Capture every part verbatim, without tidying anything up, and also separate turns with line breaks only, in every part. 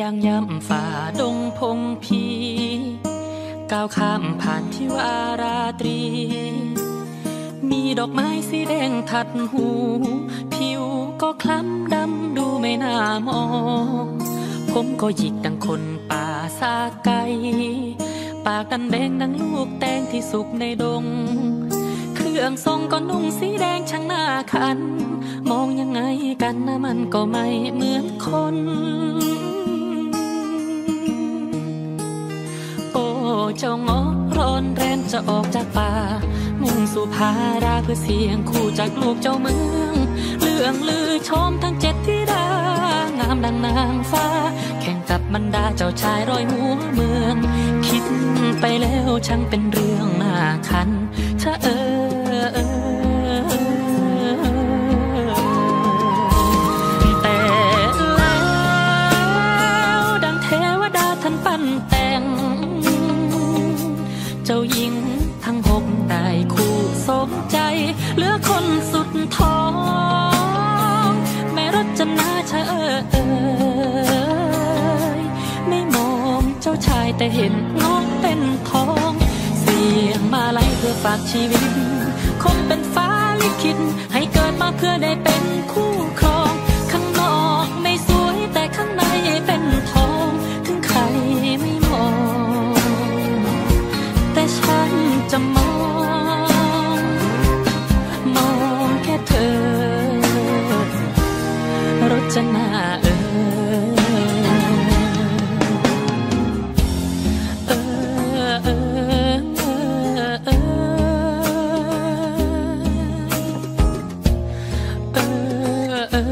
างย่ำฝ่าดงพงพีก้าวข้ามผ่านที่วาราตรีมีดอกไม้สีแดงทัดหูผิวก็คล้ำดำดูไม่น่ามองผมก็หยิกดังคนป่าซาไกปากดันแดงดังลูกแตงที่สุกในดงเครื่องทรงก็นุ่งสีแดงช่างน่าคันมองยังไงกันนะมันก็ไม่เหมือนคนโอ้เจ้าเงาะร้อนแรงจะออกจากป่ามุ่งสู่พาราเพื่อเสียงคู่จากลูกเจ้าเมืองเรื่องลือชมทั้งเจ็ดธิดางามดังนางฟ้าแข่งกับบรรดาเจ้าชายร้อยหัวเมืองคิดไปแล้วช่างเป็นเรื่องน่าคันชะเออแต่แล้วดังเทวดาท่านปั้นแต่งเจ้าหญิงทั้งหกได้คู่สมใจเหลือคนสุดท้องแม่รจนาชะเออเอยไม่มองเจ้าชายแต่เห็นน้องเป็นทองเสียงมาลัยเพื่อฝากชีวิตคงเป็นฟ้าลิขิตให้เกิดมาเพื่อได้เป็นคู่ครองข้างนอกไม่สวยแต่ข้างในเป็นทองถึงใครไม่มองแต่ฉันจะมองมองแค่เธอรจนาเออเออเออเออเออเอ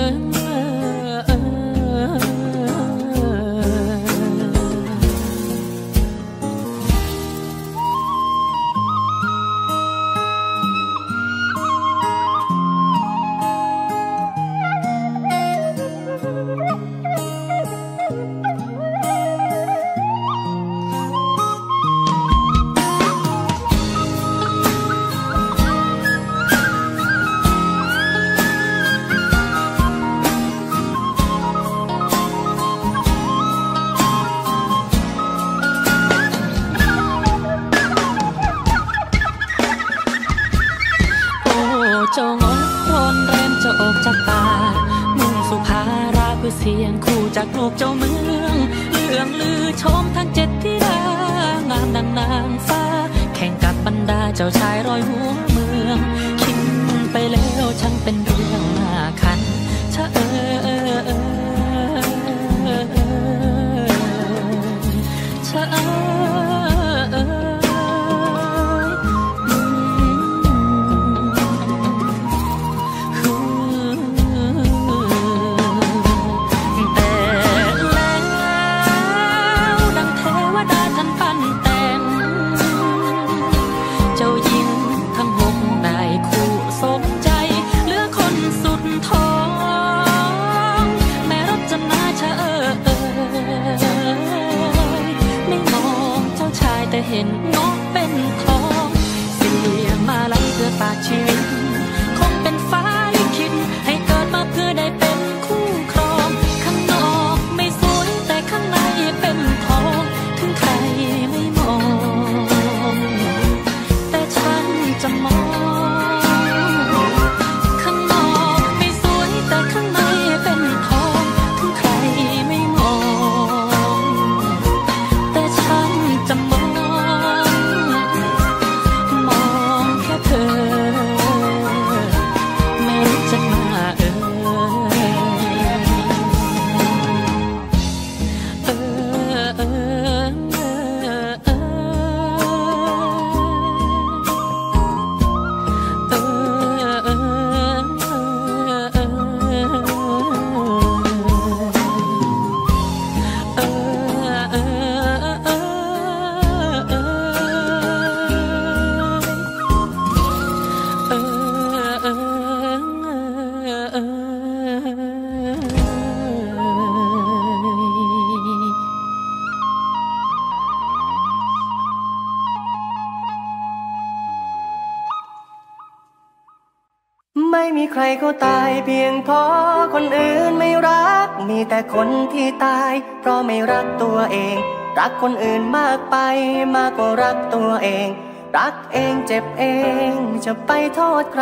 เจ้าเงาะร้อนแรงจะออกจากป่ามุ่งสู่พาราเพื่อเสียงคู่จากลูกเจ้าเมืองเรื่องลือชมทั้งเจ็ดธิดางามดังนางฟ้าแข่งกับบรรดาเจ้าชายร้อยหัวเมืองคิดไปแล้วช่างเป็นเรื่องน่าคันชะเออเออเออชะเออเออค
ใครเขาตายเพียงเพราะคนอื่นไม่รักมีแต่คนที่ตายเพราะไม่รักตัวเองรักคนอื่นมากไปมากกว่ารักตัวเองรักเองเจ็บเองจะไปโทษใคร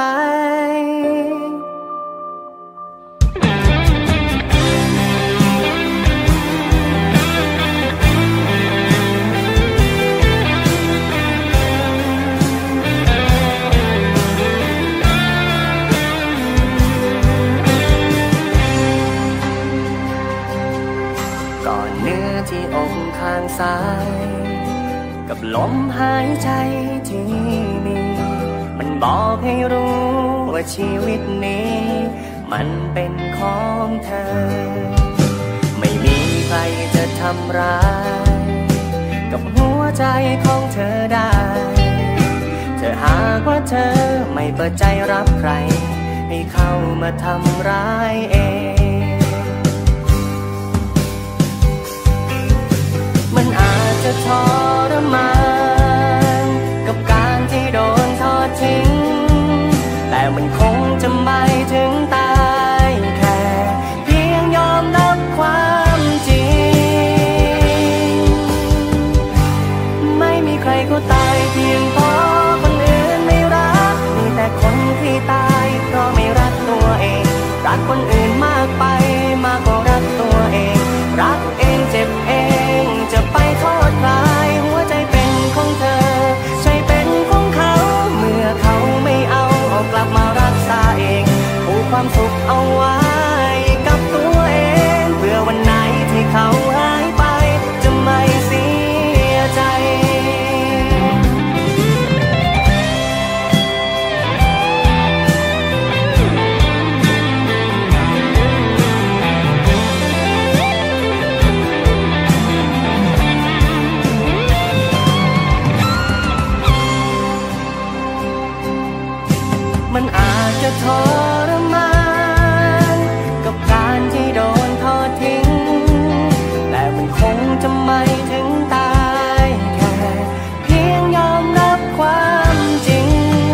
ก่อนเนื้อที่อกข้างซ้ายกับลมหายใจที่มีมันบอกให้รู้ว่าชีวิตนี้มันเป็นของเธอไม่มีใครจะทำร้ายกับหัวใจของเธอได้เธอหากว่าเธอไม่เปิดใจรับใครให้เข้ามาทำร้ายเองมันอาจจะทรมานกับการที่โดนทอดทิ้งแต่มันคงจะไม่ถึงตายแค่เพียงยอมรับความจริงไม่มีใครเขาตายเพียงเพราะคนอื่นไม่รักมีแต่คนที่ตายเพราะไม่รักตัวเองรักคนอื่นมากไปมากกว่ารักตัวเองรักเองเจ็บเองจะไปโทษใครหัวใจเป็นของเธอใจเป็นของเขาเมื่อเขาไม่เอาเอากลับมารักษาเองผูกความสุขเอาไว้กับตัวเองเพื่อวันไหนที่เขาหายไปจะไม่เสียใจมันอาจจะทรมานกับการที่โดนทอดทิ้งแต่มันคงจะไม่ถึงตายแค่เพียงยอมรับความจริง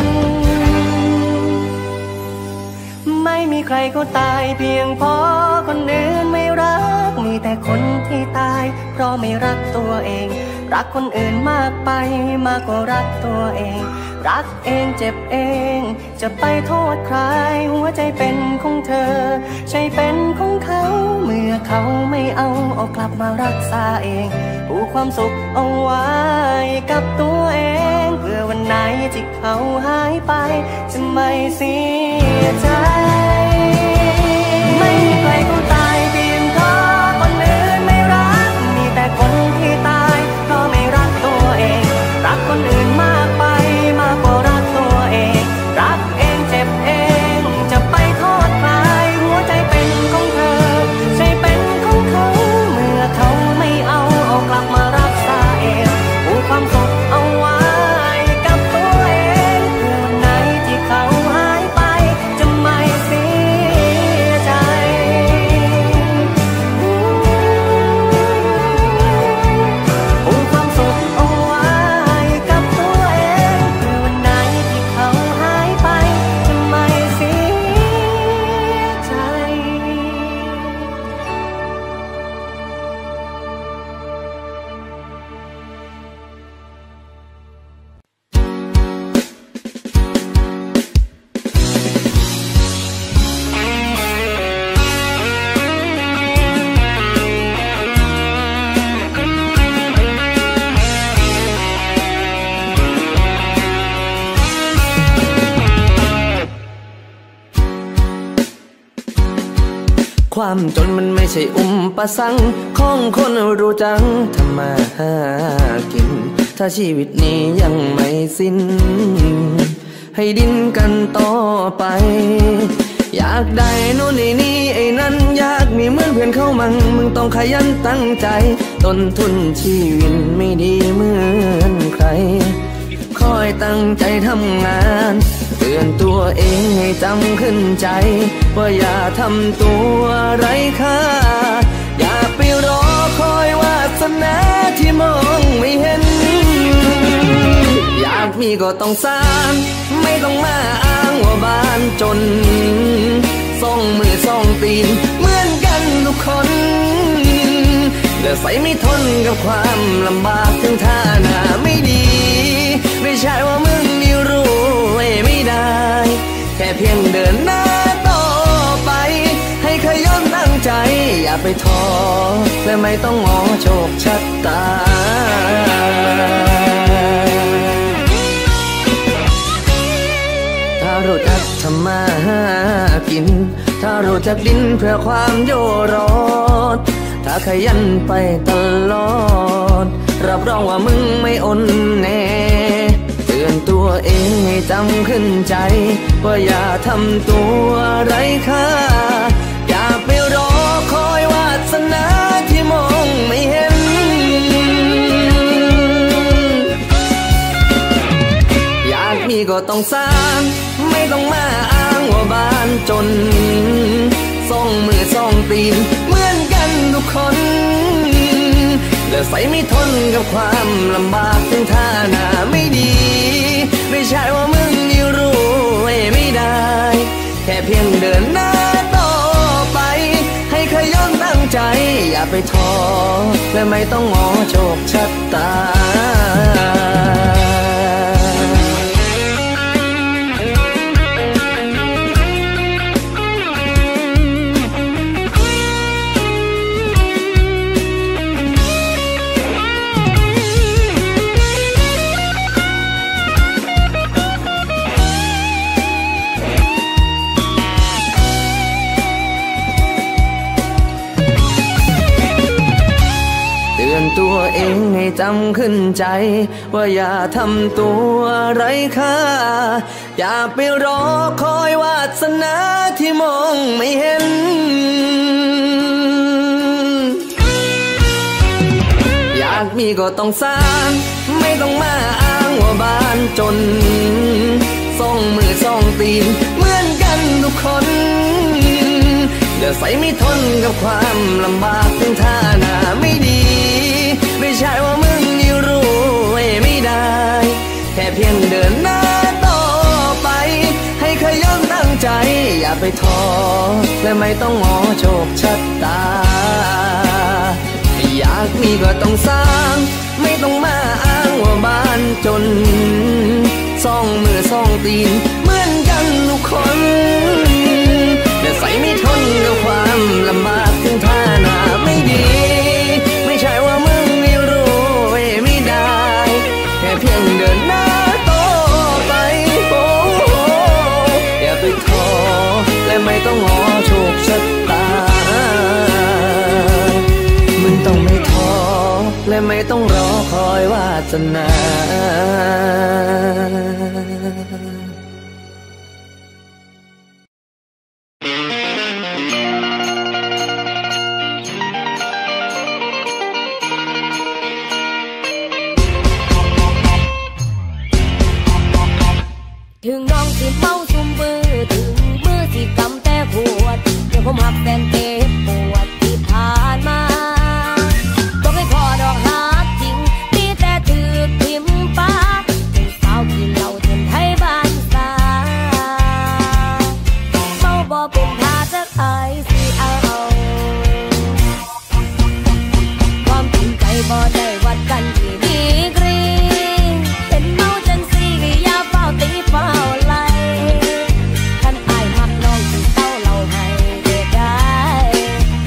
ไม่มีใครเขาตายเพียงเพราะคนอื่นไม่รักมีแต่คนที่ตายเพราะไม่รักตัวเองรักคนอื่นมากไปมากกว่ารักตัวเองรักเองเจ็บเองจะไปโทษใครหัวใจเป็นของเธอใจเป็นของเขาเมื่อเขาไม่เอาเอากลับมารักษาเองผูกความสุขเอาไว้กับตัวเองเพื่อวันไหนที่เขาหายไปจะไม่เสียใจไม่มีใครเขาตายเพียงเพราะคนอื่นไม่รักมีแต่คนที่ตายเพราะไม่รักตัวเองรักคนอื่นมากไปมากกว่ารักตัวเองรักเองเจ็บเองจะไปโทษใครหัวใจเป็นของเธอใจเป็นของเขาเมื่อเขาไม่เอาเอากลับมารักษาเองผูกความสุขเอาไว้กับตัวเองเพื่อวันไหนที่เขาหายไปจะไม่เสียใจผูกความสุขเอาไว้กับตัวเองเพื่อวันไหนที่เขาหายไปจะไม่เสียใจ
ความจนมันไม่ใช่อุปสรรคของคนรู้จังทำมาหากินถ้าชีวิตนี้ยังไม่สิ้นให้ดิ้นกันต่อไปอยากได้โน่นนี่นี่ไอ้นั่นอยากมีเหมือนเพื่อนเขามั่งมึงต้องขยันตั้งใจต้นทุนชีวิตไม่ดีเหมือนใครคอยตั้งใจทำงานเตือนตัวเองให้จำขึ้นใจว่าอย่าทำตัวไร้ค่าอย่าไปรอคอยวาสนาที่มองไม่เห็นอยากมีก็ต้องสร้างไม่ต้องมาอ้างว่าบ้านจนสองมือสองตีนเหมือนกันทุกคนแต่ใส่ไม่ทนกับความลำบากถึงท่าหน้าไม่ดีไม่ใช่ว่ามึงนี่รู้ไม่ได้แค่เพียงเดินหน้าต่อไปให้ขยันตั้งใจอย่าไปท้อและไม่ต้องงอโชคชะตาถ้ารู้จักทำมาหากินถ้ารู้จักดิ้นเพื่อความโยรอดถ้าขยันไปตลอดรับรองว่ามึงไม่อ่อนแน่เตือนตัวเองให้จำขึ้นใจว่าอย่าทำตัวไร้ค่าอย่าไปรอคอยวาสนาที่มองไม่เห็นอยากมีก็ต้องสร้างไม่ต้องมาอ้างว่าบ้านจนสองมือสองตีนเหมือนกันทุกคนและใส่ไม่ทนกับความลำบากถึงท่าหน้าไม่ดีไม่ใช่ว่ามึงนี่รู้ไม่ได้แค่เพียงเดินหน้าต่อไปให้ขยันตั้งใจอย่าไปท้อและไม่ต้องงอโชคชะตาตัวเองให้จำขึ้นใจว่าอย่าทำตัวไร้ค่าอย่าไปรอคอยวาสนาที่มองไม่เห็นอยากมีก็ต้องสร้างไม่ต้องมาอ้างว่าบ้านจนสองมือสองตีนเหมือนกันทุกคนเดี๋ยวใส่ไม่ทนกับความลำบากถึงท่าหน้าไม่ดีไม่ใช่ว่ามึงนี่รู้ไม่ได้แค่เพียงเดินหน้าต่อไปให้ขยันตั้งใจอย่าไปท้อและไม่ต้องงอโชคชะตาอยากมีก็ต้องสร้างไม่ต้องมาอ้างว่าบ้านจนสองมือสองตีนเหมือนกันทุกคนแต่ใส่ไม่ทนกับความลำบากถึงท่าหน้าไม่ดีไม่ใช่ว่ามึงไม่รู้ไม่ได้แค่เพียงเดินหน้าต่อไปโอ้อย่าไปท้อและไม่ต้องงอโชคชะตามึงต้องไม่ท้อและไม่ต้องรอคอยวาสนา
ถึงน้องสิเมาซุ่มมือถึงมือสิกำแต่ปวดเดี๋ยวผมหักแฟนเจ็บปวดที่ผ่านมาบอกให้ขอดอกหักจริงมีแต่ถือทิมป้าเป็นสาวกินเหล้าจนไทยบ้านสาเมาบ่เป็นท่าจะอายสิเอาความจริงใจบ่ได้วัดกันที่ดีกรีเป็นเมาจังสิอย่าเฝ้าตีเฝ้าไล่ท่านอายหักน้องสิเต้าเราให้ได้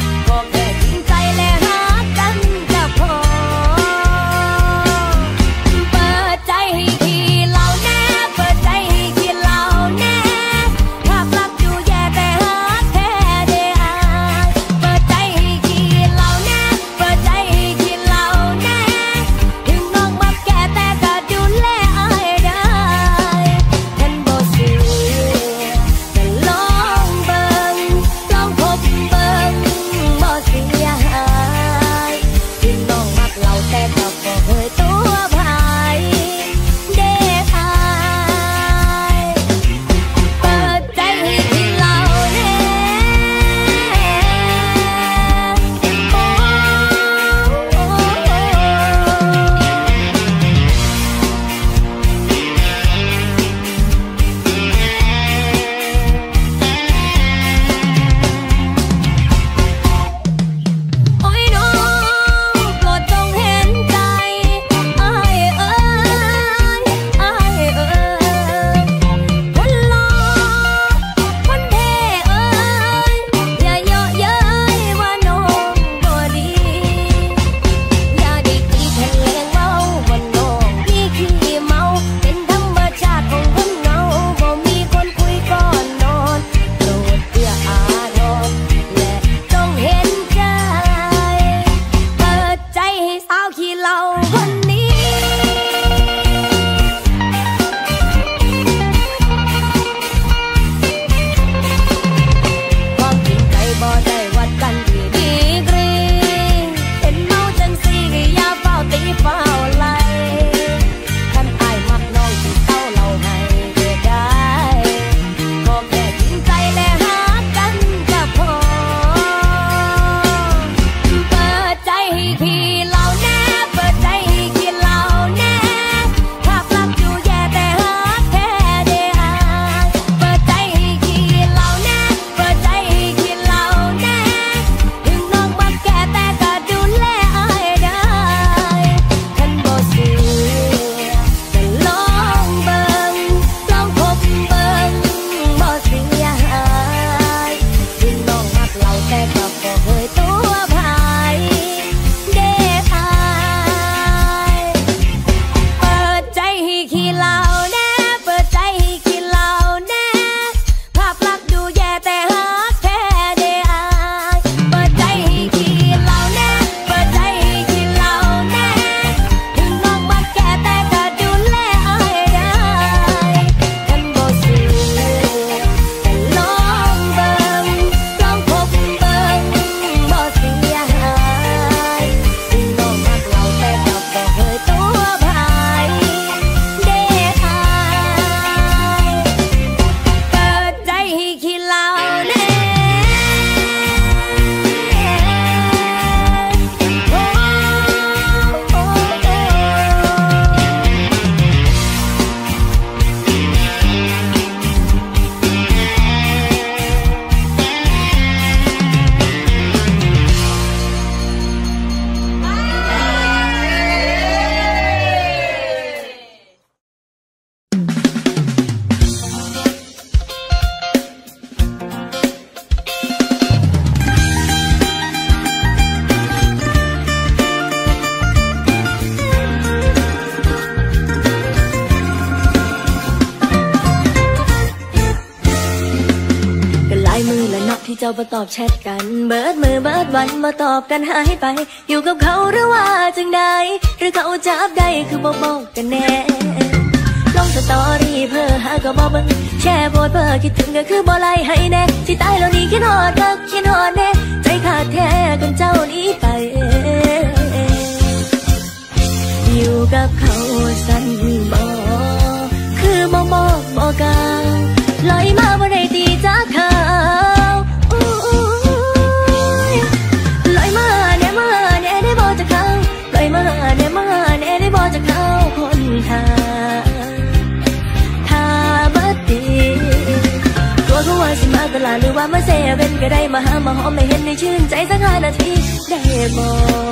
เนาะที่เจ้าบ่ตอบแชทกันเบิดมือเบิดวันมาตอบกันหายไปอยู่กับเขาหรือว่าจังใดหรือเขาจับได้คือบ่บอกกันแน่ลงสตอรี่เพื่อหาก็บ่เบิ่งแชร์โพสเพื่อคิดถึงก็คือบ่ไล่ให้แน่สิตายแล้วนี่คิดฮอดกักคิดฮอดแน่ใจขาดแท้กันเจ้านี้ไปอยู่กับเขาสั่นบ่คือบ่บอกบ่กล่าวลอยมาบ่ได้ตีจากเขาลอยมาแน่มาแน่ได้บ่จากเขาลอยมาแน่มาแน่ได้บ่จากเขาคนทาถ้าบ่ตีตัวเขาว่าสิมาตลาดหรือว่ามาเซเว่นก็ได้มาหามาหอมไม่เห็นในชื่นใจสักห้านาทีได้บ่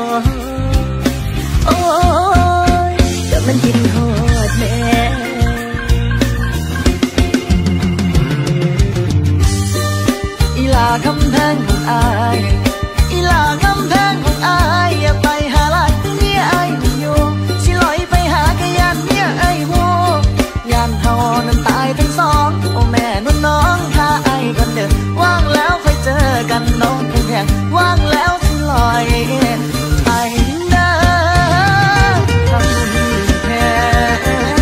โอ้ยก็มันกินฮอดแม่
อีลาคำแพงของอายอีลาคำแพงของอายอย่าไปหาลายเนี่ยอายไม่อยู่สิลอยไปหากะยันเนี่ยไอ้หัวยานเฮานั้นตายทั้งสองโอ้แม่นุ่นน้องถ้าอายคนเดิมว่างแล้วค่อยเจอกันน้องแพงว่างแล้วสิลอยไปนะคำแพง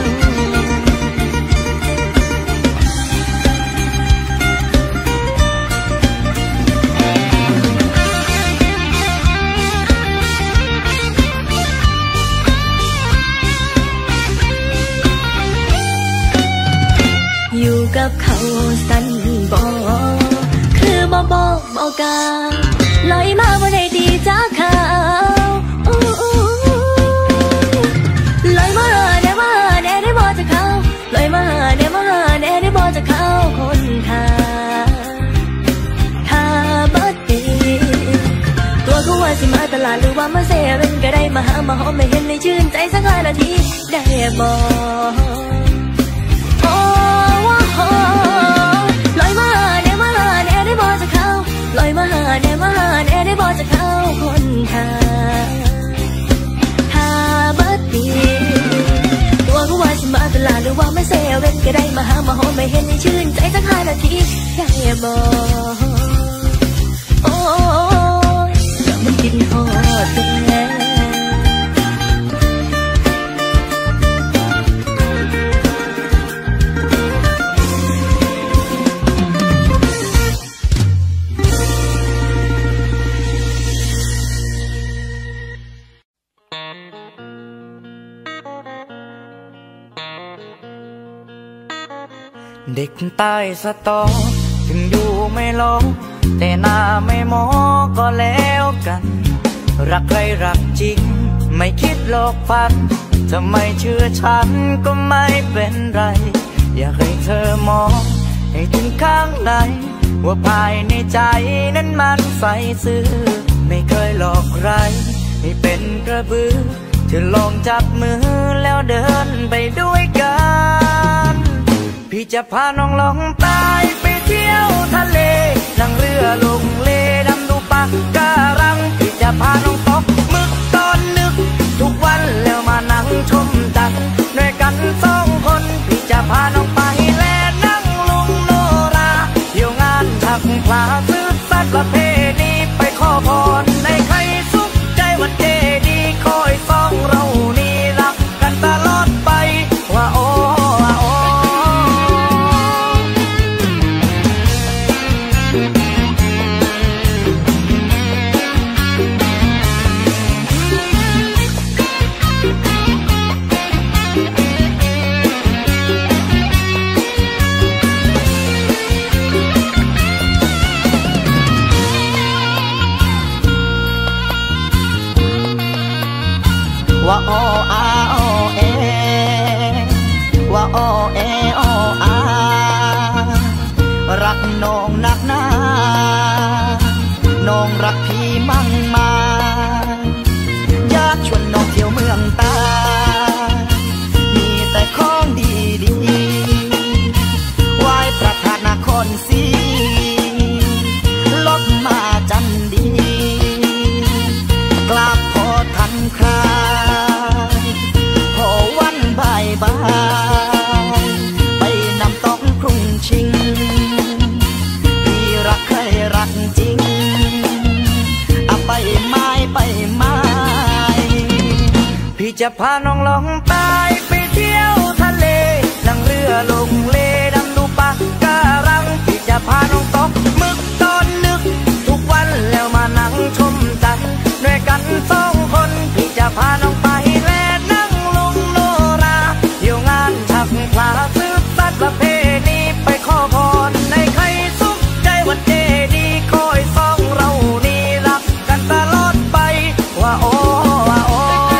อยู่กับเขาสั่นบ่คือบ่บอกบ่กล่าวลอยมาบ่ได้ตีจากเขาลอยมาแน่มาแน่ได้บ่จากเขาลอยมาแน่มาแน่ได้บ่จากเขาคนทาถ้าบ่ตีตัวเขาว่าสิมาตลาดหรือว่ามาเซเว่นก็ได้มาหามาหอมไม่เห็นในชื่นใจสักห้านาทีได้บ่ลอยมาแน่มาแน่ได้บ่จากเขาลอยมาแน่มาแน่ได้บ่จากเขาคนทาถ้าบ่ตีตัวเขาว่าสิมาตลาดหรือว่าไม่เซเว่นก็ได้มาหามาหอมไม่เห็นในชื่นใจสักห้านาทีได้บ่โอ้ยก็มันกินฮอดแน่
เด็กใต้สตอถึงอยู่ไม่ลงแต่หน้าไม่มอก็แล้วกันรักใครรักจริงไม่คิดหลอกฟันจะไม่เชื่อฉันก็ไม่เป็นไรอยากให้เธอมองให้ถึงข้างในว่าภายในใจนั้นมันใสซื่อไม่เคยหลอกใครให้เป็นกระบือเธอลองจับมือแล้วเดินไปด้วยกันพี่จะพาน้องลงใต้ไปเที่ยวทะเลนั่งเรือลงเลดำดูปะการังพี่จะพาน้องตกหมึกตอนนึกทุกวันแล้วมานั่งชมจันทร์ด้วยกันสองคนพี่จะพาน้องไปแลนั่งลุงโนราเที่ยวงานถักพลาซื้อสัตว์ประเพณีไปขอพรในใครสุขใจวัดเจดีคอยสองเรานี่รักกันตลอดไปว่าโอ้ว่าโออาโอเอว่าโอเอโออารักน้องนักหนาน้องรักพี่มั่งมาอยากชวนน้องเที่ยวเมืองตามีแต่ของดีดีไหว้พระธาตุนครศรีลบมาจันดีกราบขอทันคราพอวันบ่ายบ่ายไปนำต้องกรุงชิงพี่รัก
จะพาน้องล่องใต้ไปเที่ยวทะเลนั่งเรือลงเลดำดูปะการังพี่จะพาน้องตกหมึกตอนนึกทุกวันแล้วมานั่งชมจันทร์ด้วยกันสองคนพี่จะพาน้องไปแลนั่งลุงโนราเที่ยวงานชักพลาสืบสัตว์ประเพณีไปขอพรในใครสุขใจวันเจดีคอยสองเรานี่รักกันตลอดไปว่าโอ้ว่าโอ้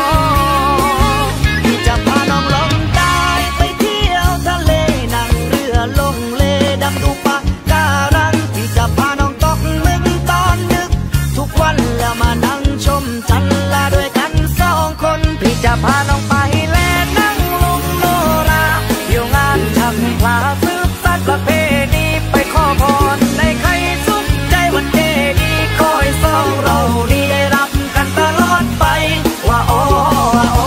พี่จะพาน้องลงใต้ไปเที่ยวทะเลนั่งเรือลงเลดำดูปะการังพี่จะพาน้องตกหมึกตอนนึกทุกวันแล้วมานั่งชมจันทร์ลาด้วยกันสองคนพี่จะพาน้องไปแลนั่งลุงโนราเที่ยวงานชักพลาสืบสัตว์ประเพณีไปขอพรในใครสุขใจวันเจดีคอยสองเราดีได้รับกันตลอดไปว่าโอ้ว่าโอ้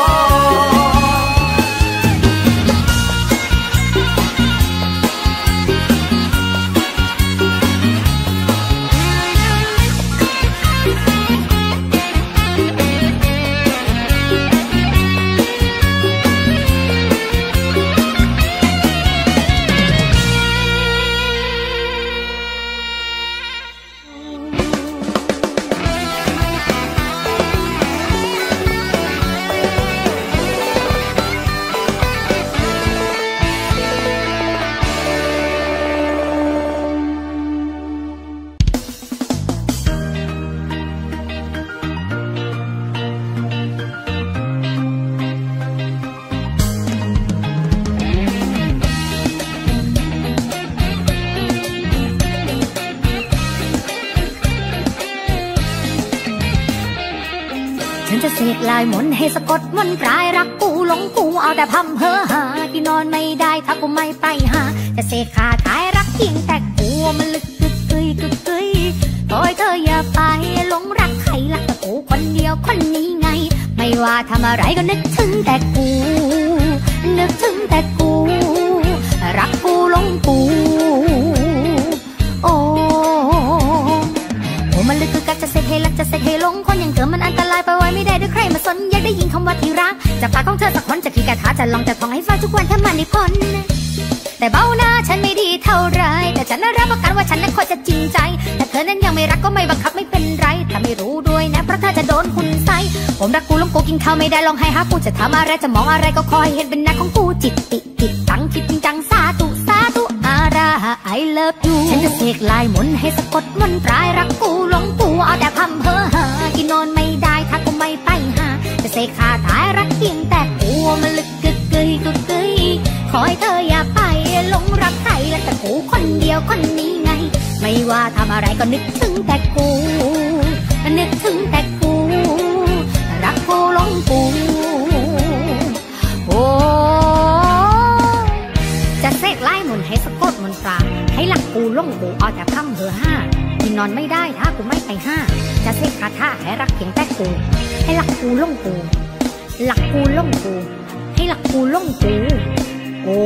ฉันจะเสกลายมนต์ให้สะกดมนต์ปลายรักกูหลงกูเอาแต่พำเพ้อหาที่นอนไม่ได้ถ้ากูไม่ไปหาจะเสกคาถายรักเพียงแต่กูมันลึกกึกกึยกึกกึยโอยเธออย่าไปหลงรักใครรักแต่กูคนเดียวคนนี้ไงไม่ว่าทำอะไรก็นึกถึงแต่กูนึกถึงแต่กูรักกูหลงกูโอ้โอ้มันลึกกึกกักจะเสกให้รักจะเสกให้หลงคนอย่างเธอมันอันตรายไปไว้ไม่ได้ด้วยใครมาสนอยากได้ยินคำว่าที่รักจากปากของเธอสักคนจะขี่กระถาจะลองจะท่องให้ฟังทุกวันถ้ามันได้พ้นแต่เบ้าหน้าฉันไม่ดีเท่าไรแต่ฉันรับประกันว่าฉันนั้นควรจะจริงใจแต่เธอนั้นยังไม่รักก็ไม่บังคับไม่เป็นไรแต่ไม่รู้ด้วยนะเพราะเธอจะโดนคุณใส่ผมรักกูลงกูกินข้าวไม่ได้ลองให้หากูจะทำอะไรจะมองอะไรก็คอยเห็นเป็นหน้าของกูจิตติติดตั้งคิดจริงจังสาธุสาธุอารา I love you ฉันจะเสกลายมนต์ให้สะกดมนต์ปลายรักกูหลงกูเอาแต่พำเพ้อหากินนอนไม่ได้ถ้ากูไม่ไปหาจะเสกคาถายรักเพียงแต่กูมันลึกกึกกึยกึกกึยขอให้เธออย่าไปหลงรักใครและแต่กูคนเดียวคนนี้ไงไม่ว่าทำอะไรก็นึกถึงแต่กูนึกถึงแต่กูรักกูหลงกูโอ้จะเสกไล่มนต์ให้สะกดมนต์ปราให้หลักกูหลงกูเอาแต่พำเพ้อห้ากินนอนไม่ได้ถ้ากูไม่ไปห้าจะเสกคาถาให้รักเพียงแต่กูให้หลักกูหลงกูหลักกูหลงกูให้หลักกูหลงกูโอ้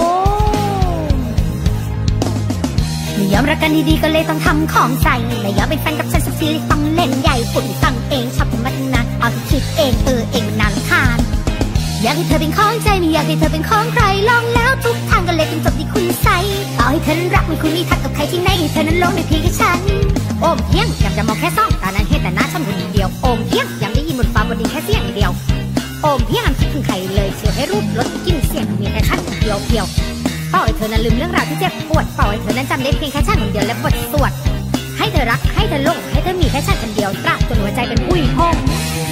ไม่ยอมรักกันดีๆก็เลยต้องทำของใส่ไม่ยอมเป็นแฟนกับฉันสักทีเลยต้องเล่นใหญ่ปุ่นตั้งเองชอบเป็นมัตนาเอาที่คิดเองเออเองนานทานอยากให้เธอเป็นของใจไม่อยากให้เธอเป็นของใครลองแล้วทุกทางก็เลยเป็นจบที่คุณใส่ต่อให้เธอนั้นรักไม่คุณมีทักกับใครที่ไหนเธอนั้นลงในเพียงแค่ฉันโอมเพียงอยากจะมองแค่ซ่องตานั้นเห็นแต่หน้าฉันคนเดียวโอมเพียงยังได้ยินบนฟ้าบนดินแค่เสียงเดียวโอมเพียงคิดถึงใครเลยเสียให้รูปรถกินเสียงมีแค่ฉันเดียวเดียวเป่าให้เธอนั้นลืมเรื่องราวที่เจ็บปวดเป่าให้เธอนั้นจำได้เพียงแค่ฉันคนเดียวและบทสวดให้เธอรักให้เธอหลงให้เธอมีแค่ฉันคนเดียวตราบจนหัวใจเป็นอุ้ยพอง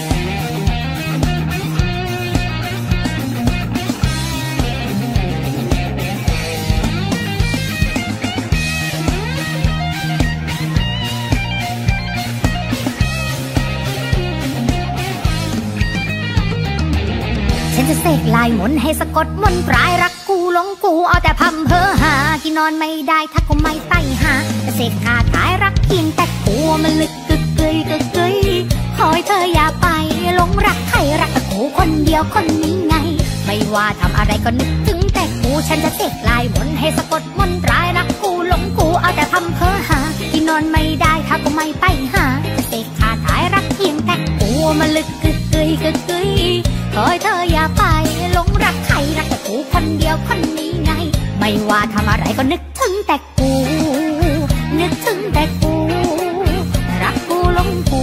ฉันจะเสกลายมนต์ให้สะกดมนต์ปลายรักกูหลงกูเอาแต่พำเพ้อหากินนอนไม่ได้ถ้ากูไม่ไปหาจะเสกคาถายรักเพียงแต่กูมันลึกกึกกึยกึกกึยขอให้เธออย่าไปหลงรักใครรักแต่กูคนเดียวคนนี้ไงไม่ว่าทำอะไรก็นึกถึงแต่กูฉันจะเสกลายมนต์ให้สะกดมนต์ปลายรักกูหลงกูเอาแต่พำเพ้อหากินนอนไม่ได้ถ้ากูไม่ไปหาจะเสกคาถายรักเพียงแต่กูมันลึกกึกกึยกึกกึยเอ้ยเธออย่าไปหลงรักใครรักแต่กูคนเดียวคนนี้ไงไม่ว่าทำอะไรก็นึกถึงแต่กูนึกถึงแต่กูรักกูหลงกู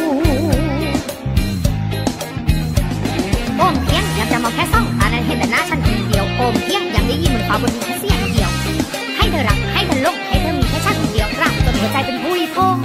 โอมเพียงอยากจะมองแค่ซ่องตานั้นเห็นแต่หน้าฉันคนเดียวโอมเพียงอยากได้ยินเหมือนฟ้าบนดินแค่เสียงเดียวให้เธอรักให้เธอหลงให้เธอมีแค่ฉันคนเดียวรักจนหัวใจเป็นผู้ริพง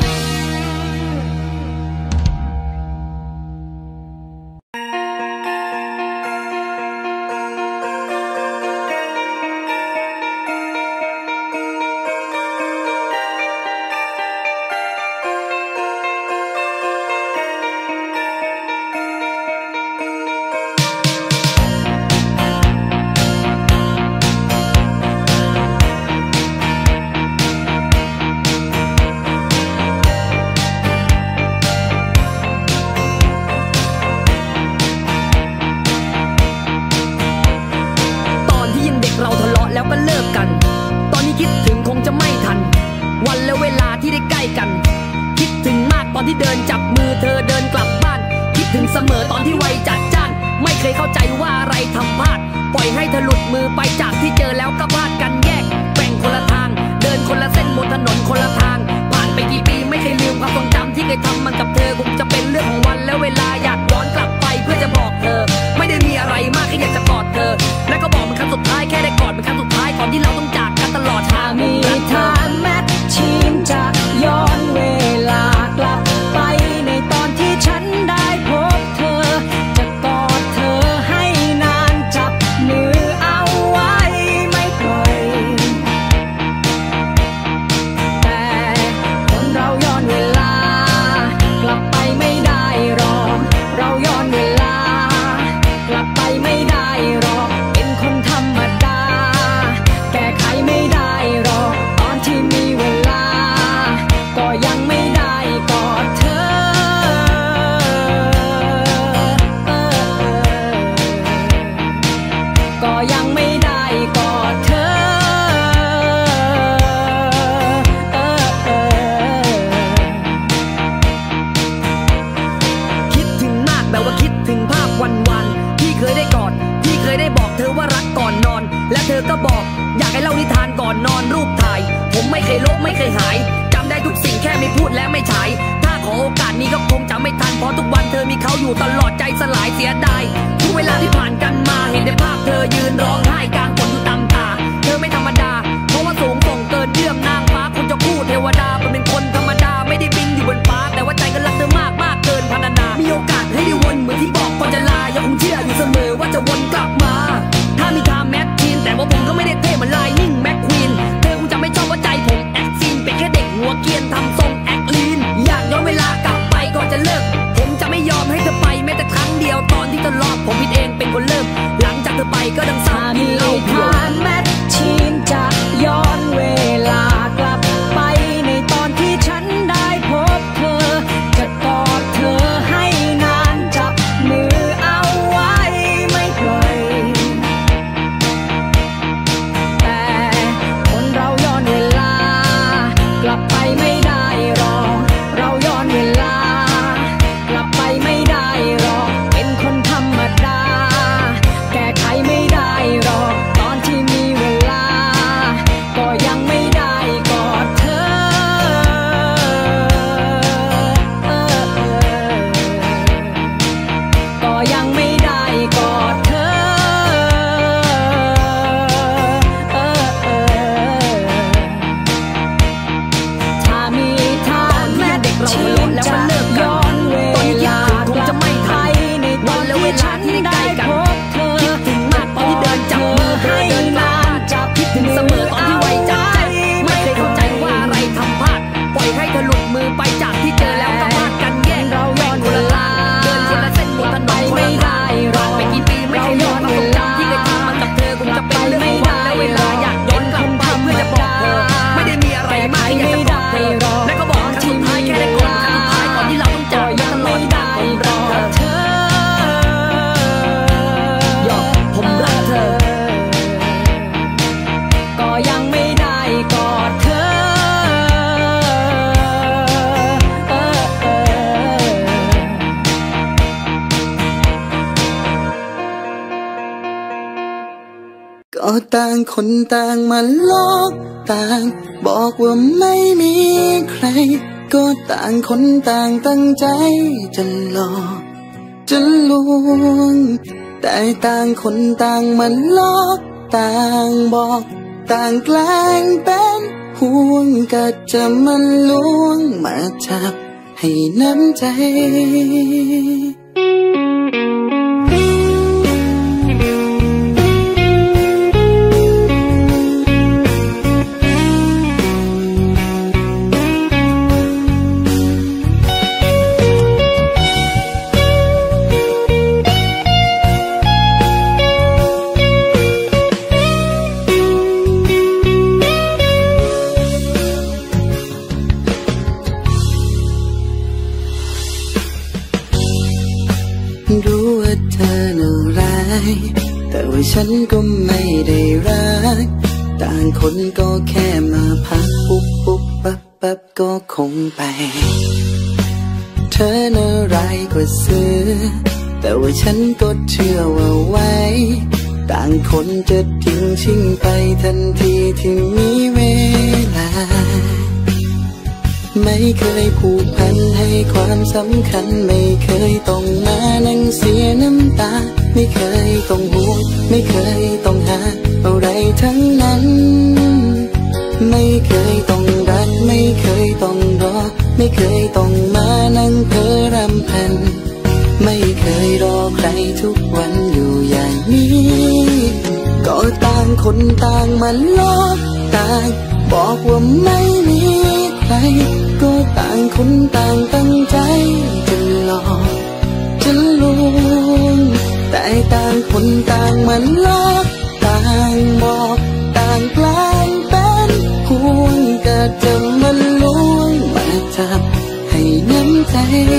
ที่เดินจับมือเธอเดินกลับบ้านคิดถึงเสมอตอนที่วัยจัดจ้านไม่เคยเข้าใจว่าอะไรทำพลาดปล่อยให้เธอหลุดมือไปจากที่เจอแล้วก็พลาดกันแยกแบ่งคนละทางเดินคนละเส้นบนถนนคนละทางผ่านไปกี่ปีไม่เคยลืมความทรงจำที่เคยทำมันกับเธอคงจะเป็นเรื่องของวันและเวลาอยากย้อนกลับไปเพื่อจะบอกเธอไม่ได้มีอะไรมากแค่อยากจะกอดเธอและก็บอกมันครั้งสุดท้ายแค่ได้กอดมันครั้งสุดท้ายก่อนที่เราต้องจากกันตลอดถ้ามีทางแมทชีนจะย้อนเวลากลับไปในตอนที่ฉันได้พบเธอจะกอดเธอให้นานจับมือเอาไว้ไม่ปล่อยแต่คนเราย้อนเวลากลับไปไม่ได้หรอกเราย้อนเวลากลับไปไม่ได้หรอกเป็นคนธรรมดาแก้ไขไม่ได้หรอกตอนที่มีเวลาก็ยังไม่ได้กอดเธอก็ยังไม่ได้กอดเธอคิดถึงมากแบบว่าคิดถึงภาพวันๆที่เคยได้กอดที่เคยได้บอกเธอว่ารักก่อนนอนและเธอก็บอกอยากให้เล่านิทานก่อนนอนรูปถ่ายผมไม่เคยลบไม่เคยหายจำได้ทุกสิ่งแค่ไม่พูดและไม่ฉายถ้าขอโอกาสนี้ก็คงจะไม่ทันเพราะทุกวันเธอมีเขาอยู่ตลอดใจสลายเสียดายทุกเวลาที่ผ่านกันมาเห็นแต่ภาพเธอยืนร้องไห้กลางฝนอยู่ตามตาเธอไม่ธรรมดาเพราะว่าสูงส่งเกินเยื่อมนางฟ้าคนจะคู่เทวดาเป็นคนธรรมดาไม่ได้บินอยู่บนฟ้าแต่ว่าใจก็รักเธอมากมากเกินพรรณนามีโอกาสให้ได้วนเหมือนที่บอกก่อนจะลายังคงเชื่ออยู่เสมอว่าจะวนกลับมาถ้ามีทางแมทชีนแต่ว่าผมก็ไม่ได้เท่เหมือนไลนิ่งแม็กควีนเธอคงจะไม่ชอบว่าใจผมแอคซีนเป็นแค่เด็กหัวเกรียนทำทรงแอคลีนอยากย้อนเวลากลับไปก่อนจะเลิกผมจะไม่ยอมให้เธอไปแม้แต่ครั้งเดียวตอนที่ทะเลาะผมผิดเองเป็นคนเริ่มหลังจากเธอไปก็ดังสามี
ต่างคนต่างมาหลอกต่างบอกว่าไม่มีใครก็ต่างคนต่างตั้งใจจะหลอกจะลวงแต่ต่างคนต่างมาหลอกต่างบอกต่างแกล้งเป็นห่วงก็จะมาลวงมาจับให้น้ำใจรู้ว่าเธอน่าร้ายแต่ว่าฉันก็ไม่ได้รักต่างคนก็แค่มาพักปุ๊บปุ๊บปั๊บปั๊บก็คงไปเธอน่าร้ายกว่าเสือแต่ว่าฉันก็เชื่อว่าไว้ต่างคนจะทิ้งชิ่งไปทันทีที่มีเวลาไม่เคยผูกพันให้ความสำคัญไม่เคยต้องมานั่งเสียน้ำตาไม่เคยต้องห่วงไม่เคยต้องหาอะไรทั้งนั้นไม่เคยต้องรักไม่เคยต้องรอไม่เคยต้องมานั่งเพ้อรำพันไม่เคยรอใครทุกวันอยู่อย่างนี้ก็ต่างคนต่างมาหลอกต่างบอกว่าไม่มีใครก็ต่างคนต่างตั้งใจจะหลอกจะลวงแต่ต่างคนต่างมาหลอกต่างบอกต่างแกล้งเป็นห่วงก็จะมาลวงมาจับให้น้ำใจ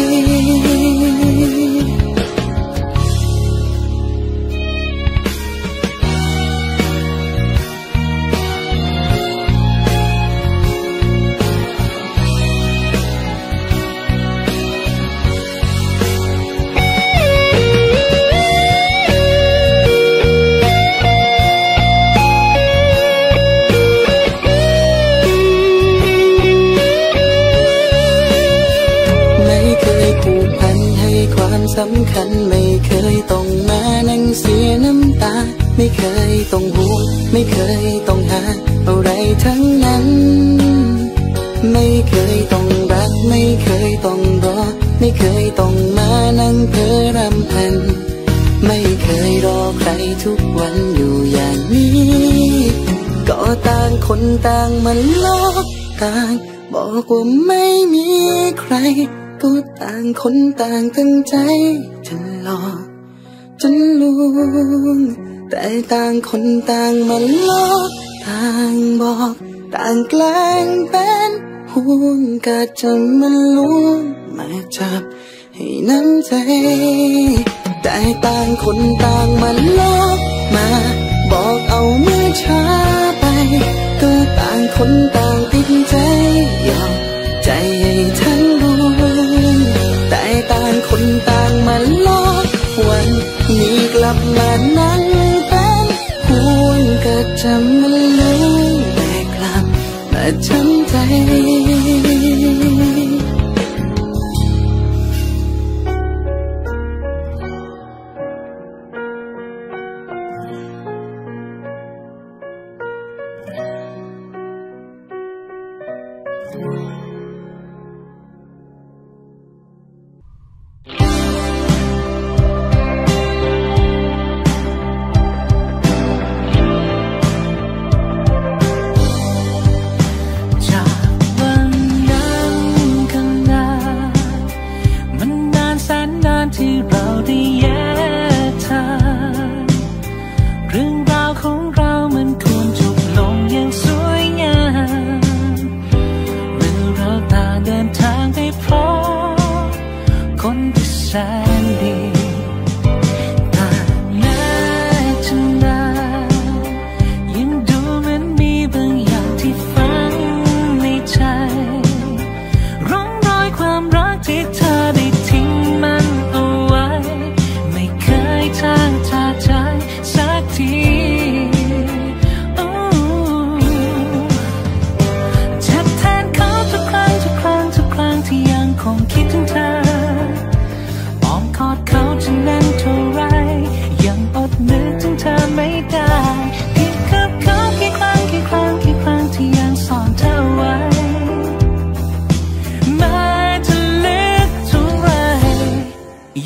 สำคัญไม่เคยต้องมานั่งเสียน้ำตาไม่เคยต้องห่วงไม่เคยต้องหาอะไรทั้งนั้นไม่เคยต้องรักไม่เคยต้องรอไม่เคยต้องมานั่งเพ้อรำพันไม่เคยรอใครทุกวันอยู่อย่างนี้ก็ต่างคนต่างมาหลอกต่างบอกว่าไม่มีใครก็ต่างคนต่างตั้งใจจะหลอกจะลวงแต่ต่างคนต่างมาหลอกต่างบอกต่างแกล้งเป็นห่วงก็จะมาลวงมาจับให้น้ำใจแต่ต่างคนต่างมาหลอกมาบอกเอาเมื่อช้าไปก็ต่างคนต่างติดใจยอมใจให้ทั้งรู้แต่ต่างคนต่างมาหลอกวันนี้กลับมานั่งเป็นห่วงก็จะมาลืมแต่กลับมาช้ำใจ
จากวัน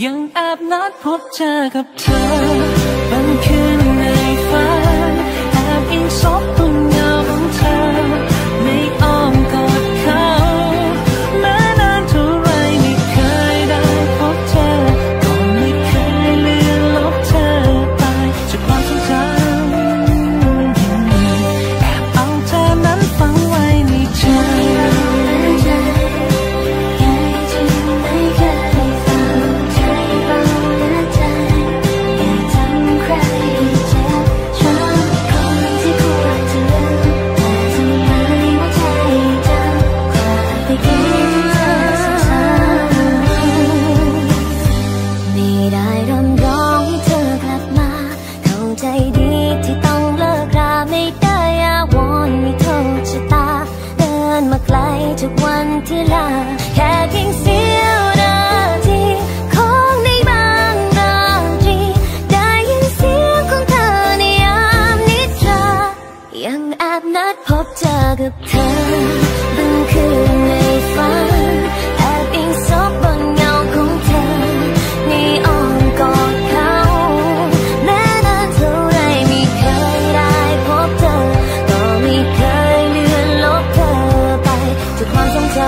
ยังแอบนัดพบเจอกับเธอบางคืนในฝันแอบอิงซบบนเงาของเธอในอ้อมกอดเขาแม้นานเท่าไรไม่เคยได้พบเธอก็ไม่เคยเลือนลบเธอไปจากความทรงจำแอบเอาเธอนั้นฝังไว้ในใจทุกวันที่ลาแค่เพียงเสี้ยวนาทีของในบางราตรีได้ยินเสียงของเธอในยามนิทรายังแอบนัดพบเจอกับเธอบางคืนในฝันแอบอิงซบบนเงาของเธอในอ้อมกอดเขาแม้นานเท่าไรไม่เคยได้พบเธอก็ไม่เคยเลือนลบเธอไปจากความทรงจำ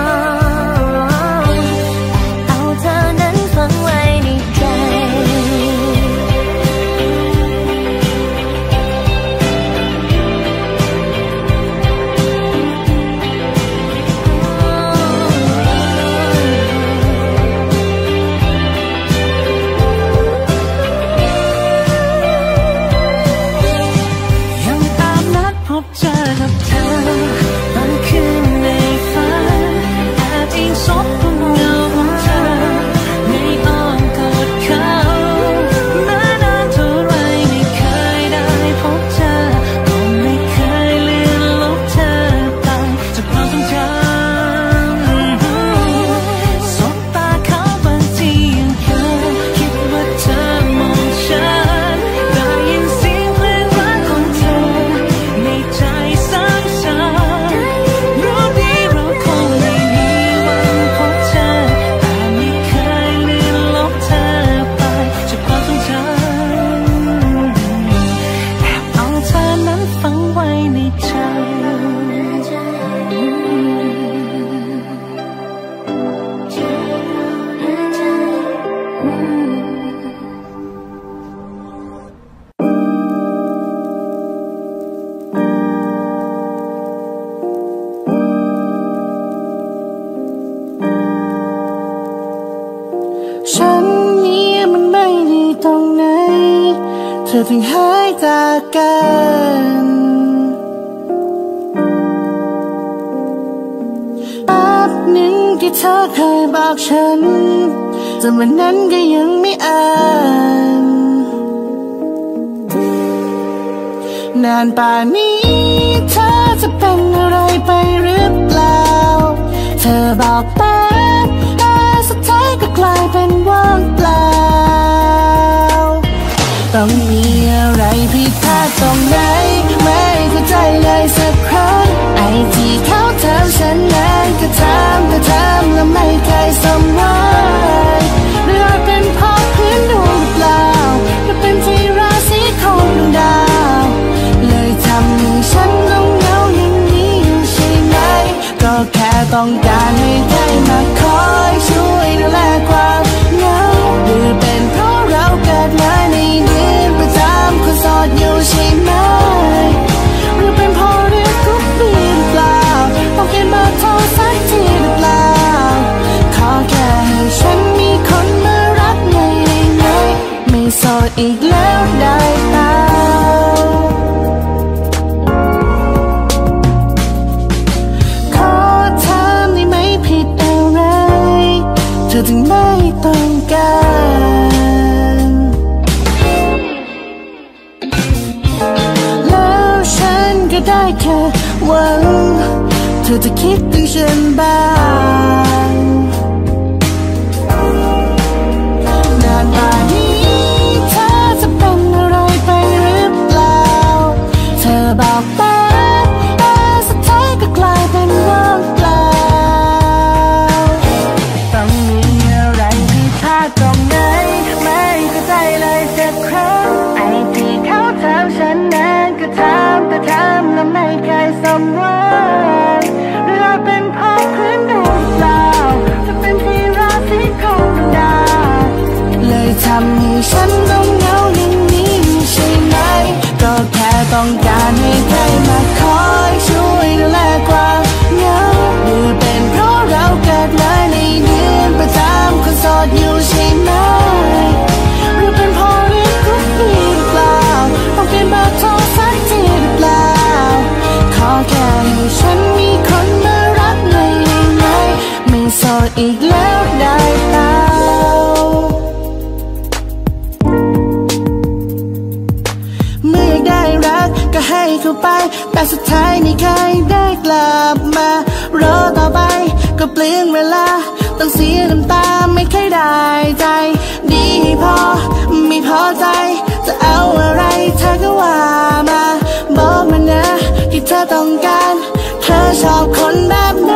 เอาเธอนั้นฝังไว้ในใจยังตามนัดพบเจอกับเธอบางคืนในฝันแอบอิงซบบนเงาของเธอในอ้อมกอดเขาแม้นานเท่าไรไม่เคยได้พบเธอก็ไม่เคยเลือนลบเธอไปจากความทรงจำสบตาเขาบางทียังเคยคิดว่าเธอมองฉันได้ยินเสียงเพลงรักของเธอในใจซ้ำซ้ำรู้ดีเราคงไม่มีวันพบเธอแต่ไม่เคยเลือนลบเธอไปจากความทรงจำแอบเอาเธอนั้นฝังไว้ในใจฉันนี้มันไม่ดีตรงไหนเธอถึงหายจากกันแป๊บหนึ่งที่เธอเคยบอกฉันจนวันนั้นก็ยังไม่อ่านนานป่านนี้เธอจะเป็นอะไรไปหรือเปล่าเธอบอกแป๊บแต่สุดท้ายก็กลายเป็นว่างเปล่าต้องมีอะไรผิดพลาดตรงไหนไม่เข้าใจเลยสักครั้งไอ้ที่เขาถามฉันนั้นก็ถามก็ถามแล้วไม่เคยสมหวังหรืออาจเป็นเพราะพื้นดวงหรือเปล่าหรือเป็นที่ราศีของดวงดาวเลยทำให้ฉันต้องเหงาอย่างนี้อยู่ใช่ไหมก็แค่ต้องการให้ใครมาคอยช่วยดูแลความเหงาหรือเป็นเพราะเราเกิดมาในเดือนประจำคนโสดอยู่ใช่ไหมหรือเป็นเพราะเรื่องทุกปีหรือเปล่าต้องเปลี่ยนเบอร์โทรสักทีหรือเปล่าขอแค่ให้ฉันมีคนมารักในได้ไหมไม่โสดอีกแล้วได้เปล่าขอถามได้ไหมผิดอะไรเธอถึงไม่ต้องการแล้วฉันก็ได้แค่หวังเธอจะคิดถึงฉันบ้างนานป่านนี้เธอจะเป็นอะไรไปหรือเปล่าเธอบอกแป๊บแต่สุดท้ายก็กลายเป็นว่างเปล่าต้องมีอะไรผิดพลาดตรง
ำให้ฉันต้องเหงาอย่างนี้ใช่ไหมก็แค่ต้องการให้ใครมาคอยช่วยดูแลความเหงาหรือเป็นเพราะเราเกิดมาในเดือนประจำคนโสดอยู่ใช่ไหมหรือเป็นเพราะเรื่องทุกปีหรือเปล่าต้องเปลี่ยนเบอร์โทรสักทีหรือเปล่าขอแค่ให้ฉันมีคนมารักหน่อยได้ไหมไม่โสดอีกแล้วได้เปล่าเมื่ออยากได้รักก็ให้เข้าไปแต่สุดท้ายไม่เคยได้กลับมารอต่อไปก็เปลี่ยนเวลาต้องเสียน้ำตาไม่เคยได้ใจดีพอไม่พอใจจะเอาอะไรเธอก็ว่ามาบอกมานะที่เธอต้องการเธอชอบคนแบบไหน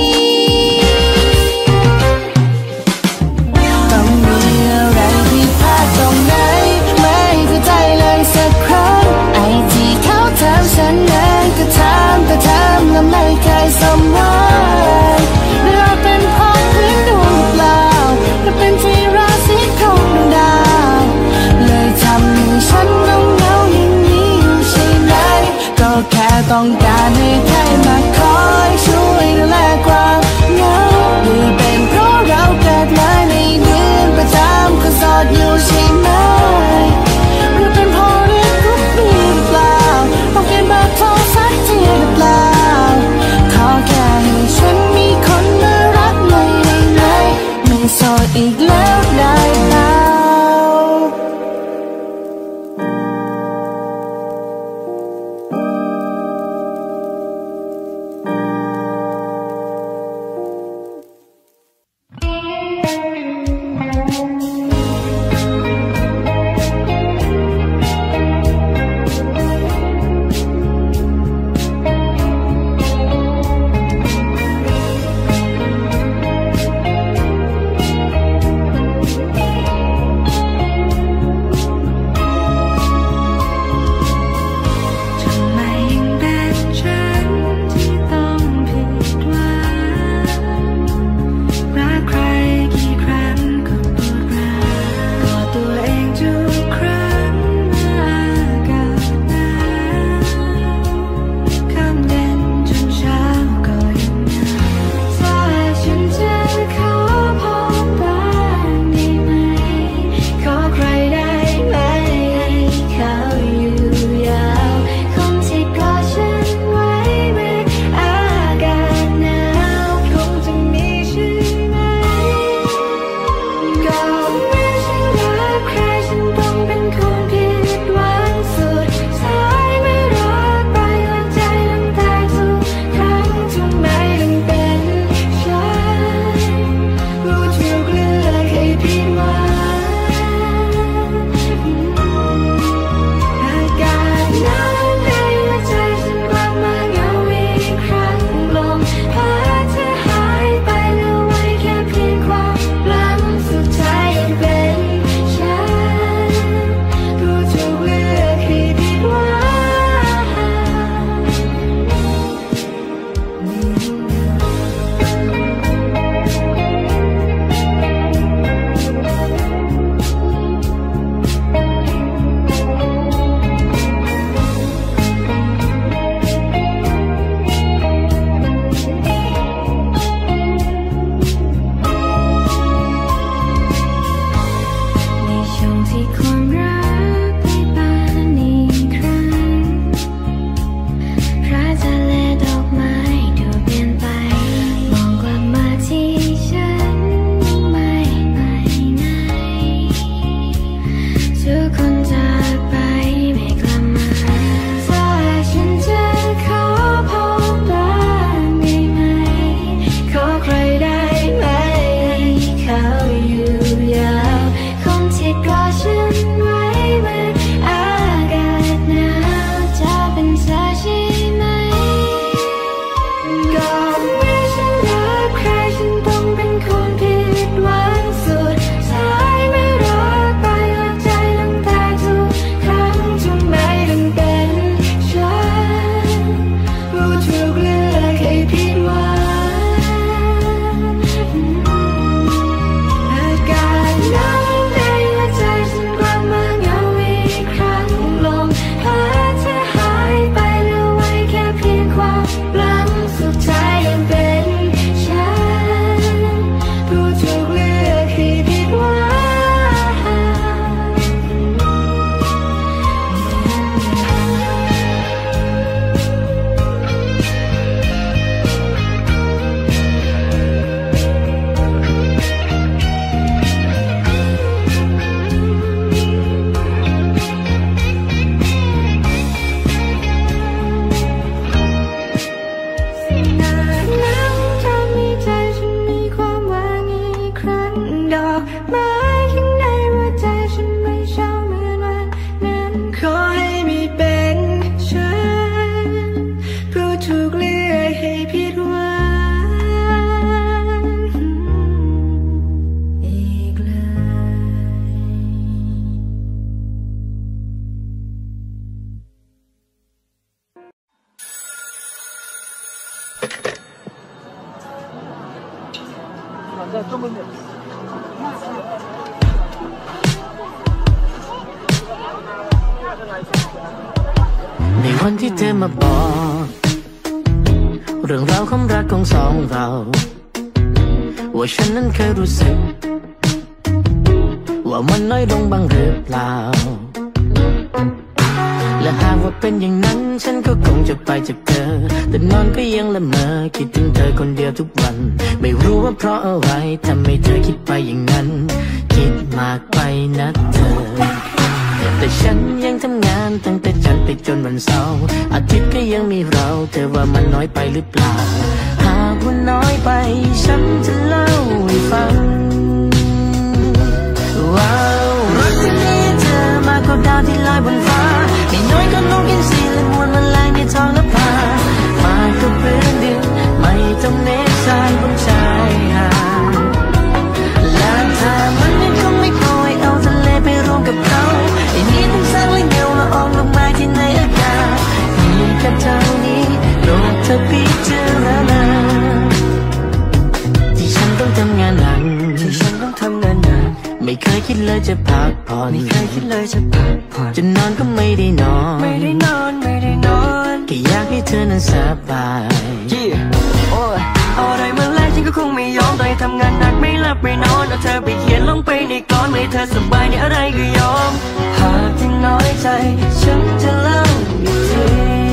ต้องมีอะไรผิดพลาดตรงไหนไม่เข้าใจเลยสักครั้งไอ้ที่เขาถามฉันนั้นก็ถามแต่ถามแล้วไม่เคยสมหวังหรือเป็นเพราะพื้นดวงเปล่าหรือเป็นที่ราศีของดวงดาวเลยทำให้ฉันต้องเหงาอย่างนี้ใช่ไหมก็แค่ต้องการให้ใครมาคอยช่วยดูแลความเหงาหรือเป็นเพราะเราเกิดมาในเดือนประจำคนโสดอยู่ใช่ไหมหรือเป็นเพราะเรื่องทุกปีหรือเปล่าต้องเปลี่ยนเบอร์โทรสักทีหรือเปล่าขอแค่ให้ฉันมีคนมารักหน่อยได้ไหมไม่โสดอีกแล้วได้เปล่า
ในวันที่เธอมาบอกเรื่องราวความรักของสองเราว่าฉันนั้นเคยรู้สึกว่ามันน้อยลงบ้างหรือเปล่าและหากว่าเป็นอย่างนั้นฉันก็คงจะไปจากเธอแต่นอนก็ยังละเมอคิดถึงเธอคนเดียวทุกวันไม่รู้ว่าเพราะอะไรทำให้เธอคิดไปอย่างนั้นคิดมากไปนะเธอแต่ฉันยังทำงานตั้งแต่จันทร์ไปจนวันเสาร์อาทิตย์ก็ยังมีเราเธอว่ามันน้อยไปหรือเปล่าหากว่าน้อยไปฉันจะเล่าให้ฟังว้าวรักที่มีเธอมากกว่าดาวที่ลอยบนฟ้าไม่น้อยก็นกอินทรีและมวลแมลงในท้องนภามากกว่าพื้นดินไม่ต้องเนบทรายบนชายหาดและถ้ามันยังคงไม่พอให้เอาทะเลไปรวมกับเขาไอ้นี้ต้องสร้างและเงาละอองลงมาที่ในอากาศมีแค่เท่านี้โลกเธอพิจารณาที่ฉันต้องทำงานหนักที่ฉันต้องทำงานหนักไม่เคยคิดเลยจะพักผ่อนไม่เคยคิดเลยจะพักผ่อนจะนอนก็ไม่ได้นอนไม่ได้นอนไม่ได้นอนแค่อยากให้เธอนั้นสบายโอ้ยเอาอะไรมาแลกฉันก็คงไม่ยอมต่อยทำงานหนักไม่หลับไม่นอนเอาเธอไปเขียนลงไปในกลอนไม่เธอสบายในอะไรก็ยอมหากที่น้อยใจฉันจะเล่าอีกที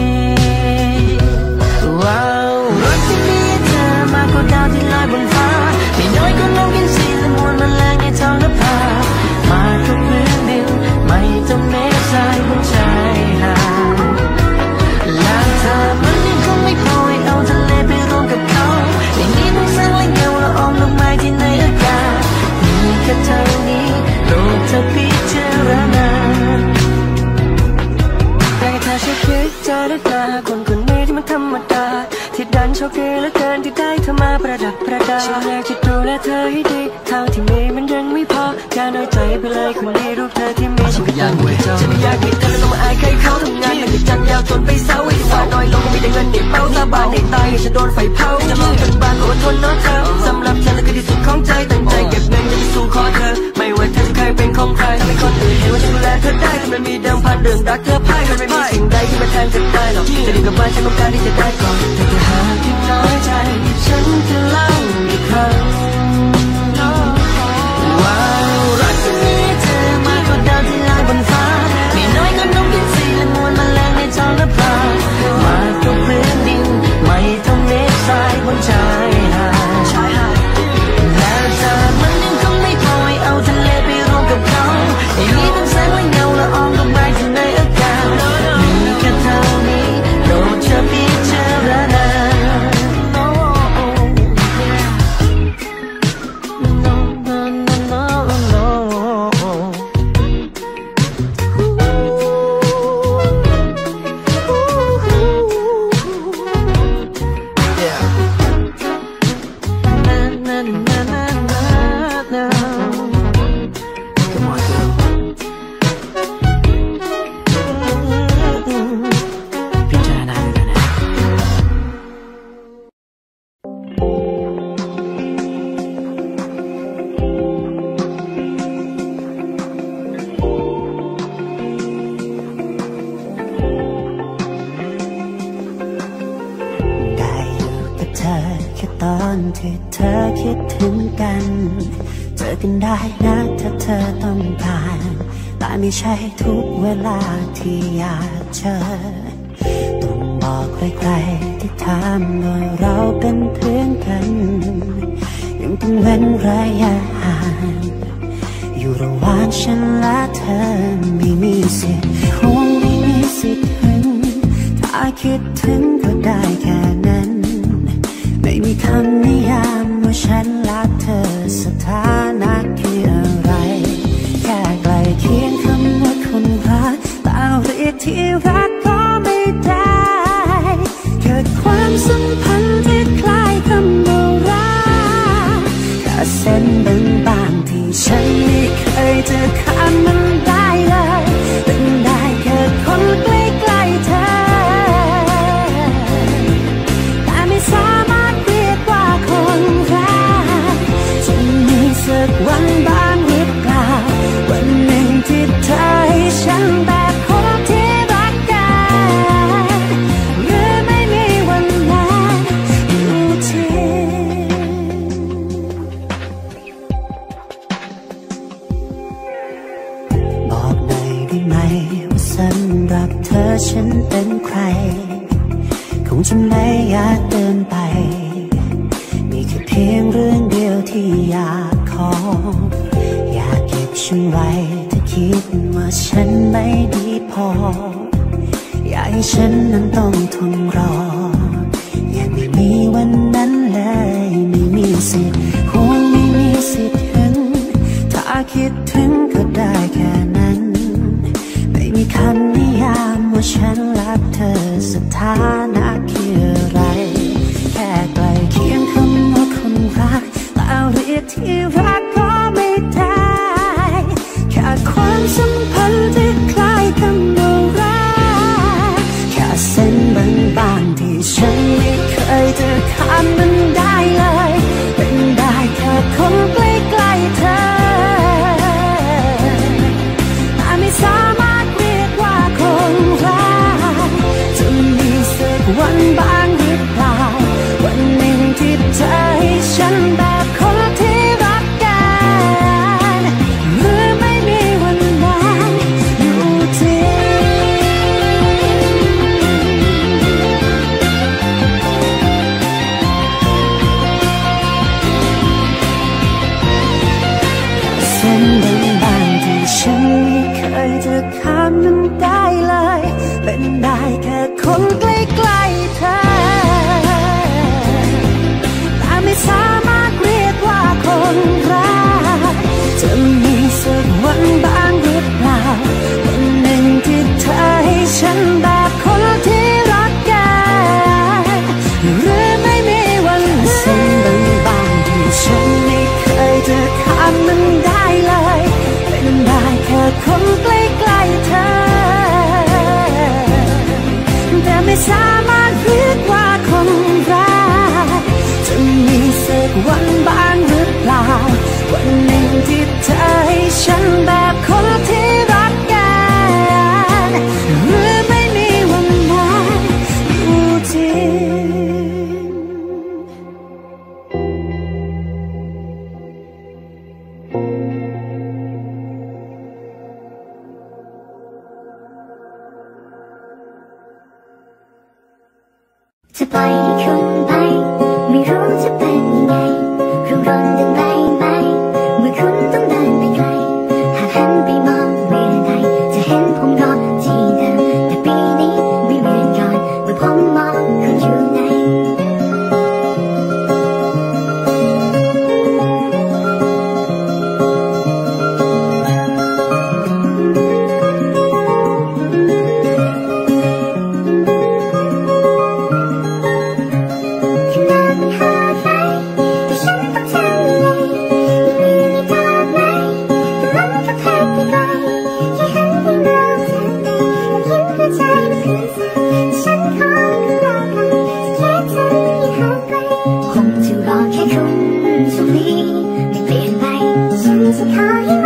ว้าวรักที่มีเธอมากกว่าดาวที่ลอยบนฟ้าไม่น้อยก็นกอินทรีและมวลแมลงในท้องนภามากกว่าพื้นดินไม่ต้องเนบทรายบนชายหาดและถ้ามันยังคงไม่พอให้เอาทะเลไปรวมกับเขาในนี้ต้องสร้างและเงาละอองลงมาที่ในอากาศมีแค่เท่านี้โลกเธอพิจารณาแต่ถ้าฉันคิดเจอได้ตาคนคนนี้ที่มันธรรมดาที่ดันโชคดีเหลือเกินที่ได้เธอมาประดับประดาฉันอยากจะดูแลเธอให้ดีเท่าที่มีมันยังไม่พออย่าน้อยใจไปเลยคนดีรูปเธอที่มีฉันก็อยากไว้เจ้าฉันไม่อยากให้เธอต้องมาอายใครเขาทำงานมันจะจัดยาวจนไปเศร้าไอ้ฝ่าน้อยลงมีแต่เงินในเป้าตาบานในตายฉันโดนไฟเผาจะลองกันบ้านก็อดทนน้อเธอสำหรับฉันและคือที่สุดของใจตั้งใจเก็บเงินจะไปสู่ขอเธอไม่ว่าเธอจะเคยเป็นของใครทำให้คนอื่นเห็นว่าฉันดูแลเธอได้แต่มันมีเดิมพันเรื่องรักเธอพ่ายมันไม่มีสิ่งใดที่มาแทนจะได้หรอกจะดีกับบ้านฉันต้องการที่จะได้ก่อนแต่ถ้าหากที่น้อยใจฉันจะเล่าอีกครั้งว้าวรักที่มีเธอมากกว่าดาวที่ลอยบนฟ้าไม่น้อยก็นกอินทรีและมวลแมลงในท้องนภามากกว่าพื้นดินไม่ต้องเนบทรายบนชายหาดและถ้ามันยังคงไม่พอให้เอาทะเลไปรวมกับเขาไอ้นี้ต้องแสงและเงาละอองลงมาที่ในอากาศมีแค่เท่านี้โลกเธอพิจารณาที่เธอคิดถึงกันเจอกันได้นะถ้าเธอต้องการแต่ไม่ใช่ทุกเวลาที่อยากเจอต้องบอกใครๆที่ถามว่าเราเป็นเพื่อนกันยังต้องเว้นระยะห่างอยู่ระหว่างฉันและเธอไม่มีสิทธิ์คงไม่มีสิทธิ์ถึงถ้าคิดถึงก็ได้แค่นั้นไม่มีคำนิยามว่าฉันและเธอสถานะคืออะไรแค่ใกล้เคียงคำว่าคนรักแต่เรียกที่รักก็ไม่ได้เกิดความสัมพันธ์ที่คล้ายคำว่ารักแค่เส้นบางๆที่ฉันไม่เคยจะข้ามมันได้เลยเป็นได้แค่คนใกล้ๆเธอแต่ไม่สามารถเรียกว่าคนรักจน
ช่างไรถ้าคิดว่าฉันไม่ดีพออยากให้ฉันนั้นต้องทนรอยังไม่มีวันนั้นเลยไม่มีสิทธิ์คงไม่มีสิทธิ์ถึงถ้าคิดถึงก็ได้แค่นั้นไม่มีคำนิยามว่าฉันรักเธอสถานะคืออะไรแค่ใกล้เคียงคำว่าคนรักแล้วเรียกที่รักก็ไม่ได้แค่ความสัมพันธ์ที่คล้ายกันว่ารักแค่เส้นบางๆที่ฉันไม่เคยจะข้ามมันได้เลยเป็นได้แค่คนใกล้ๆเธอแต่ไม่สามารถเรียกว่าคนรักจะมีสักวันบ้างหรือเปล่าวันหนึ่งที่เธอให้ฉันแบบคนที่รักกันหรือไม่มีวันนั้นอยู่ที่เส้นบางๆที่ฉันไม่เคยจะข้ามมันได้เลยเป็นได้แค่คนใกล้ๆเธอแต่ไม่สามารถเรียกว่าคนรักจะมีสักวันบ้างหรือเปล่าวันหนึ่งที่เธอให้ฉันแบบคนที่รักกันหรือไม่มีวันเส้นบางๆที่ฉันไม่เคยจะข้ามมันได้เลยเป็นได้แค่คนใกล้ๆเธอแต่ไม่สามารถเรียกว่าคนรักจะมีสักวันบ้างหรือเปล่าวันหนึ่งที่เธอให้ฉันแบบคนที่รักกันหรือไม่มีวันนั้นอยู่ที่
จะปล่อยให้คุณไปไม่รู้จะเป็นยังไงรุงรนดังไรไหมเมื่อคุณต้องเดินไปไกลหากหันไปมองเมื่อใดจะเห็นผมรอที่เดิมแต่ปีนี้ไม่เหมือนก่อนเมื่อผมมองคุณอยู่ไหนคงจะรอแค่คุณสุรีไม่เปลี่ยนไปฉันจะขอให้